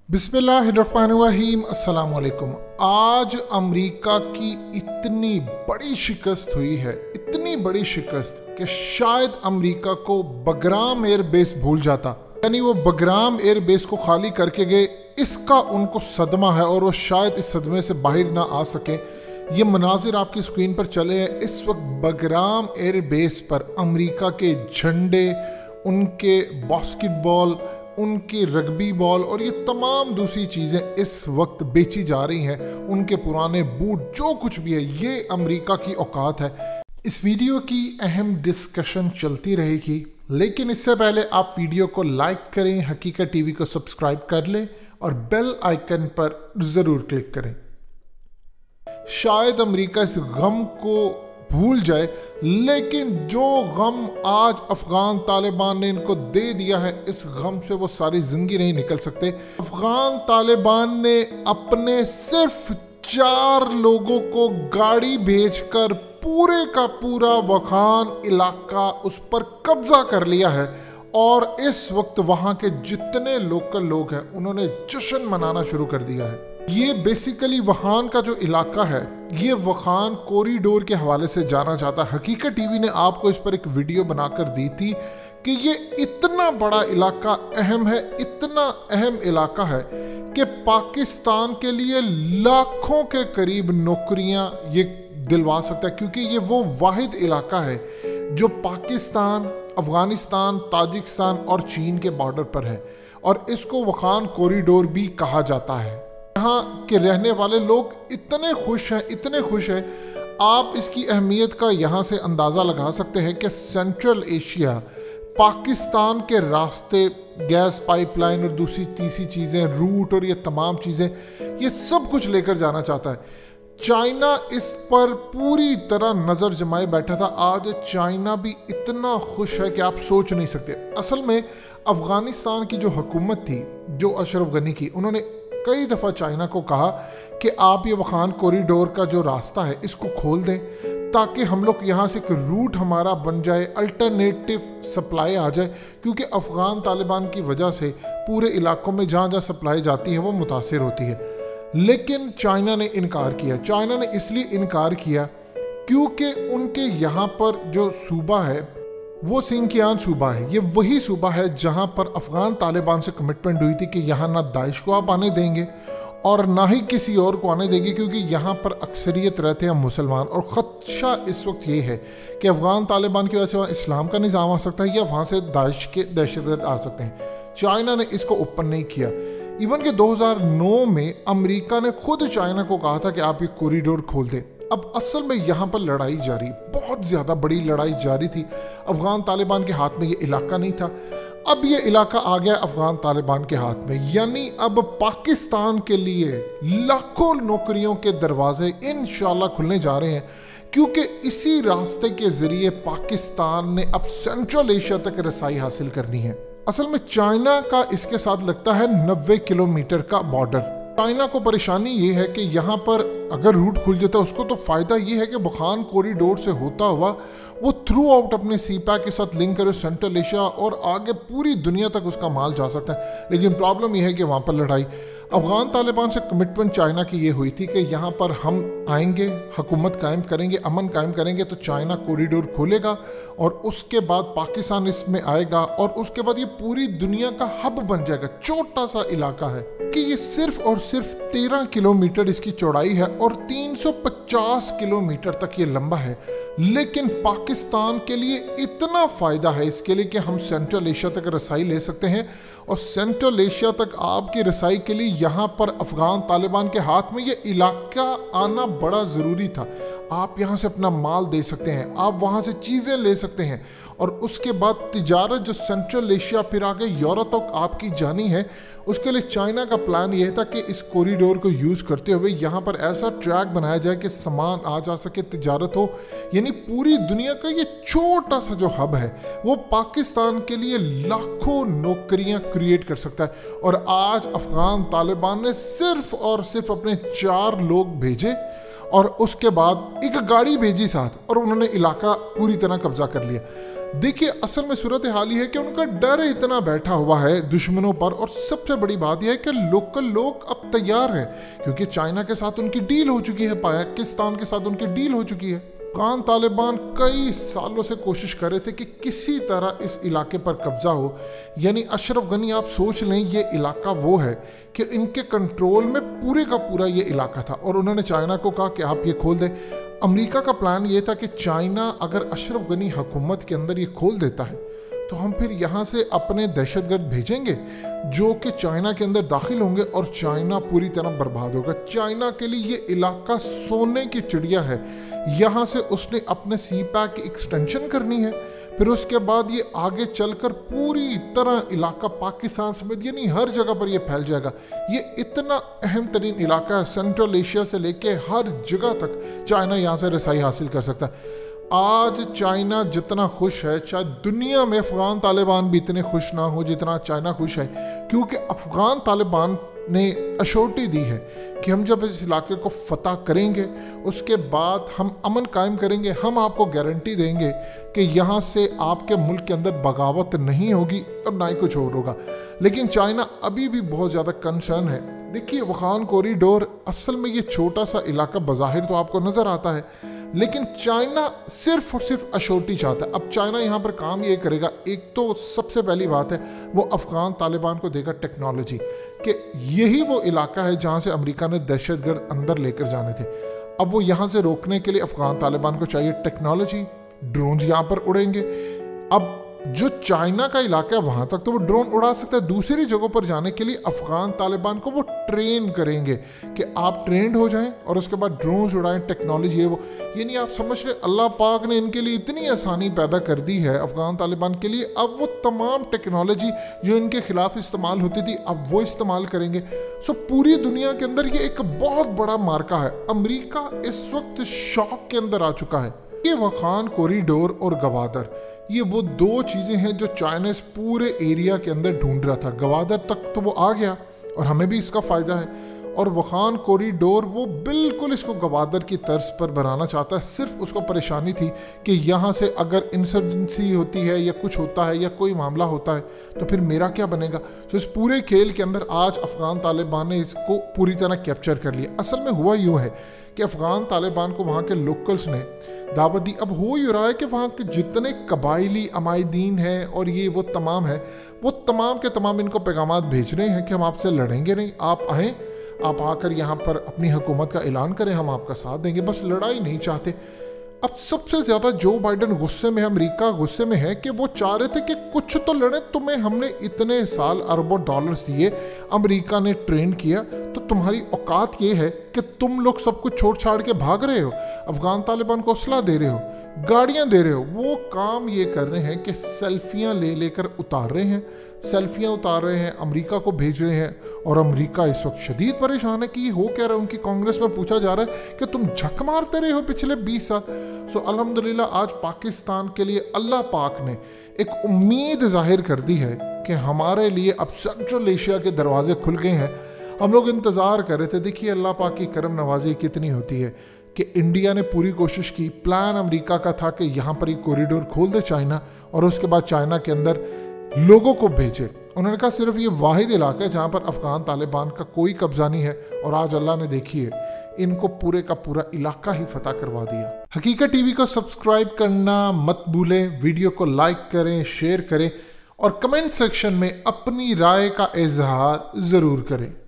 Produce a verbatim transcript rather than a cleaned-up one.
बिस्मिल्लाहिर्रहमानिर्रहीम अस्सलाम वालेकुम। आज अमेरिका की इतनी बड़ी शिकस्त हुई है, इतनी बड़ी शिकस्त कि शायद अमेरिका को बगराम एयर बेस भूल जाता, यानी वो बगराम एयर बेस को खाली करके गए, इसका उनको सदमा है और वो शायद इस सदमे से बाहर ना आ सके। ये मनाजिर आपकी स्क्रीन पर चले हैं। इस वक्त बगराम एयर बेस पर अमेरिका के झंडे, उनके बास्केटबॉल, उनकी रग्बी बॉल और ये तमाम दूसरी चीज़ें इस वक्त बेची जा रही हैं। उनके पुराने बूट, जो कुछ भी है, ये अमेरिका की औकात है। इस वीडियो की अहम डिस्कशन चलती रहेगी, लेकिन इससे पहले आप वीडियो को लाइक करें, हकीकत टीवी को सब्सक्राइब कर लें और बेल आइकन पर ज़रूर क्लिक करें। शायद अमेरिका इस गम को भूल जाए, लेकिन जो गम आज अफगान तालिबान ने इनको दे दिया है, इस गम से वो सारी जिंदगी नहीं निकल सकते। अफगान तालिबान ने अपने सिर्फ चार लोगों को गाड़ी भेजकर पूरे का पूरा वखान इलाका उस पर कब्जा कर लिया है और इस वक्त वहां के जितने लोकल लोग हैं उन्होंने जश्न मनाना शुरू कर दिया है। ये बेसिकली वहान का जो इलाका है, ये वखान कॉरिडोर के हवाले से जाना जाता है। हकीकत टीवी ने आपको इस पर एक वीडियो बनाकर दी थी कि ये इतना बड़ा इलाका अहम है, इतना अहम इलाका है कि पाकिस्तान के लिए लाखों के करीब नौकरियां ये दिलवा सकता है, क्योंकि ये वो वाहिद इलाका है जो पाकिस्तान, अफगानिस्तान, ताजिकिस्तान और चीन के बॉर्डर पर है और इसको वखान कॉरिडोर भी कहा जाता है। यहाँ के रहने वाले लोग इतने खुश हैं, इतने खुश हैं, आप इसकी अहमियत का यहाँ से अंदाज़ा लगा सकते हैं कि सेंट्रल एशिया, पाकिस्तान के रास्ते, गैस पाइपलाइन और दूसरी तीसरी चीज़ें, रूट और ये तमाम चीज़ें, ये सब कुछ लेकर जाना चाहता है। चाइना इस पर पूरी तरह नज़र जमाए बैठा था। आज चाइना भी इतना खुश है कि आप सोच नहीं सकते। असल में अफ़गानिस्तान की जो हुकूमत थी, जो अशरफ गनी की, उन्होंने कई दफ़ा चाइना को कहा कि आप ये वखान कॉरिडोर का जो रास्ता है इसको खोल दें ताकि हम लोग यहाँ से एक रूट हमारा बन जाए, अल्टरनेटिव सप्लाई आ जाए, क्योंकि अफ़गान तालिबान की वजह से पूरे इलाकों में जहाँ जहाँ सप्लाई जाती है वो मुतासिर होती है। लेकिन चाइना ने इनकार किया। चाइना ने इसलिए इनकार किया क्योंकि उनके यहाँ पर जो सूबा है वो सिंकियान सूबा है। ये वही सूबा है जहाँ पर अफ़गान तालिबान से कमिटमेंट हुई थी कि यहाँ ना दाइश को आप आने देंगे और ना ही किसी और को आने देंगे, क्योंकि यहाँ पर अक्सरियत रहते हैं मुसलमान और ख़दशा इस वक्त ये है कि अफ़गान तालिबान की वजह से वहाँ इस्लाम का निज़ाम आ सकता है या वहाँ से दाइश के दहशतगर्द आ सकते हैं। चाइना ने इसको ओपन नहीं किया। इवन के दो हज़ार नौ में अमेरिका ने खुद चाइना को कहा था कि आप ये कॉरिडोर खोल दें। अब असल में यहाँ पर लड़ाई जारी, बहुत ज़्यादा बड़ी लड़ाई जारी थी। अफ़गान तालिबान के हाथ में ये इलाका नहीं था, अब ये इलाका आ गया अफ़गान तालिबान के हाथ में। यानी अब पाकिस्तान के लिए लाखों नौकरियों के दरवाजे इंशाल्लाह खुलने जा रहे हैं, क्योंकि इसी रास्ते के ज़रिए पाकिस्तान ने अब सेंट्रल एशिया तक रसाई हासिल करनी है। असल में चाइना का इसके साथ लगता है नब्बे किलोमीटर का बॉर्डर। चाइना को परेशानी ये है कि यहाँ पर अगर रूट खुल जाता है उसको तो फ़ायदा ये है कि वखान कॉरिडोर से होता हुआ वो थ्रू आउट अपने सी पैक के साथ लिंक करे सेंट्रल एशिया और आगे पूरी दुनिया तक उसका माल जा सकता है। लेकिन प्रॉब्लम यह है कि वहाँ पर लड़ाई, अफ़गान तालिबान से कमिटमेंट चाइना की ये हुई थी कि यहाँ पर हम आएंगे, हुकूमत कायम करेंगे, अमन कायम करेंगे तो चाइना कॉरिडोर खोलेगा और उसके बाद पाकिस्तान इसमें आएगा और उसके बाद ये पूरी दुनिया का हब बन जाएगा। छोटा सा इलाका है कि ये सिर्फ और सिर्फ तेरह किलोमीटर इसकी चौड़ाई है और तीन सौ पचास किलोमीटर तक ये लंबा है। लेकिन पाकिस्तान के लिए इतना फ़ायदा है इसके लिए कि हम सेंट्रल एशिया तक रसाई ले सकते हैं और सेंट्रल एशिया तक आपकी रसाई के लिए यहाँ पर अफ़गान तालिबान के हाथ में ये इलाका आना बड़ा ज़रूरी था। आप यहाँ से अपना माल दे सकते हैं, आप वहाँ से चीज़ें ले सकते हैं और उसके बाद तिजारत जो सेंट्रल एशिया फिर आगे यूरोप तक आपकी जानी है, उसके लिए चाइना का प्लान यह था कि इस कॉरिडोर को यूज़ करते हुए यहाँ पर ऐसा ट्रैक बनाया जाए कि सामान आ जा सके, तिजारत हो। यानी पूरी दुनिया का ये छोटा सा जो हब है वो पाकिस्तान के लिए लाखों नौकरियाँ क्रिएट कर सकता है। और आज अफ़गान तालिबान ने सिर्फ और सिर्फ अपने चार लोग भेजे और उसके बाद एक गाड़ी भेजी साथ और उन्होंने इलाका पूरी तरह कब्जा कर लिया। देखिए असल में सूरत हाल ही है कि उनका डर इतना बैठा हुआ है दुश्मनों पर, और सबसे बड़ी बात यह है कि लोकल लोग अब तैयार हैं, क्योंकि चाइना के साथ उनकी डील हो चुकी है, पाकिस्तान के साथ उनकी डील हो चुकी है। अफगान तालिबान कई सालों से कोशिश कर रहे थे कि किसी तरह इस इलाके पर कब्जा हो। यानी अशरफ गनी, आप सोच लें ये इलाका वो है कि इनके कंट्रोल में पूरे का पूरा ये इलाका था, और उन्होंने चाइना को कहा कि आप ये खोल दें। अमेरिका का प्लान ये था कि चाइना अगर अशरफ गनी हुकूमत के अंदर ये खोल देता है तो हम फिर यहाँ से अपने दहशतगर्द भेजेंगे जो कि चाइना के अंदर दाखिल होंगे और चाइना पूरी तरह बर्बाद होगा। चाइना के लिए ये इलाका सोने की चिड़िया है। यहाँ से उसने अपने सी पैक की एक्सटेंशन करनी है, फिर उसके बाद ये आगे चलकर पूरी तरह इलाका पाकिस्तान समेत यानी हर जगह पर ये फैल जाएगा। ये इतना अहम तरीन इलाका है, सेंट्रल एशिया से लेके हर जगह तक चाइना यहाँ से रसाई हासिल कर सकता है। आज चाइना जितना खुश है, शायद दुनिया में अफगान तालिबान भी इतने खुश ना हो जितना चाइना खुश है, क्योंकि अफगान तालिबान ने अश्योरिटी दी है कि हम जब इस इलाके को फतह करेंगे उसके बाद हम अमन कायम करेंगे। हम आपको गारंटी देंगे कि यहाँ से आपके मुल्क के अंदर बगावत नहीं होगी और ना ही कुछ और होगा। लेकिन चाइना अभी भी बहुत ज़्यादा कंसर्न है। देखिए अफगान कॉरिडोर असल में ये छोटा सा इलाका बज़ाहिर तो आपको नज़र आता है, लेकिन चाइना सिर्फ और सिर्फ अश्योरिटी चाहता है। अब चाइना यहाँ पर काम ये करेगा, एक तो सबसे पहली बात है वो अफगान तालिबान को देगा टेक्नोलॉजी, कि यही वो इलाका है जहाँ से अमेरिका ने दहशतगर्द अंदर लेकर जाने थे। अब वो यहाँ से रोकने के लिए अफगान तालिबान को चाहिए टेक्नोलॉजी, ड्रोन यहाँ पर उड़ेंगे। अब जो चाइना का इलाका है वहाँ तक तो वो ड्रोन उड़ा सकता है, दूसरी जगहों पर जाने के लिए अफगान तालिबान को वो ट्रेन करेंगे कि आप ट्रेंड हो जाएं और उसके बाद ड्रोन्स उड़ाएं, टेक्नोलॉजी है वो। ये नहीं आप समझ रहे, अल्लाह पाक ने इनके लिए इतनी आसानी पैदा कर दी है अफगान तालिबान के लिए। अब वो तमाम टेक्नोलॉजी जो इनके खिलाफ इस्तेमाल होती थी अब वो इस्तेमाल करेंगे। सो पूरी दुनिया के अंदर ये एक बहुत बड़ा मार्का है। अमेरिका इस वक्त शॉक के अंदर आ चुका है। ये अफगान कॉरिडोर और गवादर, ये वो दो चीज़ें हैं जो चाइना इस पूरे एरिया के अंदर ढूंढ रहा था। गवादर तक तो वो आ गया और हमें भी इसका फ़ायदा है, और अफगान कॉरिडोर वो बिल्कुल इसको गवादर की तर्ज पर बनाना चाहता है। सिर्फ उसको परेशानी थी कि यहाँ से अगर इंसर्जेंसी होती है या कुछ होता है या कोई मामला होता है तो फिर मेरा क्या बनेगा। तो इस पूरे खेल के अंदर आज अफगान तालिबान ने इसको पूरी तरह कैप्चर कर लिया। असल में हुआ यूँ है कि अफगान तालिबान को वहाँ के लोकल्स ने दावत दी। अब हो ही रहा है कि वहाँ के जितने कबायली अमायदीन हैं और ये वो तमाम है, वो तमाम के तमाम इनको पैगामात भेज रहे हैं कि हम आपसे लड़ेंगे नहीं, आप आएँ, आप आकर यहाँ पर अपनी हुकूमत का ऐलान करें, हम आपका साथ देंगे, बस लड़ाई नहीं चाहते। अब सबसे ज़्यादा जो बाइडन गुस्से में है, अमेरिका गुस्से में है कि वो चाह रहे थे कि कुछ तो लड़े, तुम्हें हमने इतने साल अरबों डॉलर्स दिए, अमेरिका ने ट्रेन किया, तो तुम्हारी औकात ये है कि तुम लोग सब कुछ छोड़ छाड़ के भाग रहे हो, अफगान तालिबान को असला दे रहे हो, गाड़ियाँ दे रहे हो। वो काम ये कर रहे हैं कि सेल्फियाँ ले लेकर उतार रहे हैं, सेल्फियाँ उतार रहे हैं, अमेरिका को भेज रहे हैं। और अमेरिका इस वक्त शदीद परेशान है कि ये हो क्या रहा है। उनकी कांग्रेस में पूछा जा रहा है कि तुम झक मारते रहे हो पिछले बीस साल। सो अल्हम्दुलिल्लाह आज पाकिस्तान के लिए अल्लाह पाक ने एक उम्मीद जाहिर कर दी है कि हमारे लिए अब सेंट्रल एशिया के दरवाजे खुल गए हैं। हम लोग इंतज़ार कर रहे थे। देखिए अल्लाह पाक की करम नवाजी कितनी होती है कि इंडिया ने पूरी कोशिश की। प्लान अमेरिका का था कि यहाँ पर ये कॉरिडोर खोल दे चाइना और उसके बाद चाइना के अंदर लोगों को भेजे। उन्होंने कहा सिर्फ ये वाहिद इलाका है जहाँ पर अफगान तालिबान का कोई कब्जा नहीं है, और आज अल्लाह ने देखिए इनको पूरे का पूरा इलाका ही फतह करवा दिया। हकीकत टीवी को सब्सक्राइब करना मत भूलें, वीडियो को लाइक करें, शेयर करें और कमेंट सेक्शन में अपनी राय का इजहार ज़रूर करें।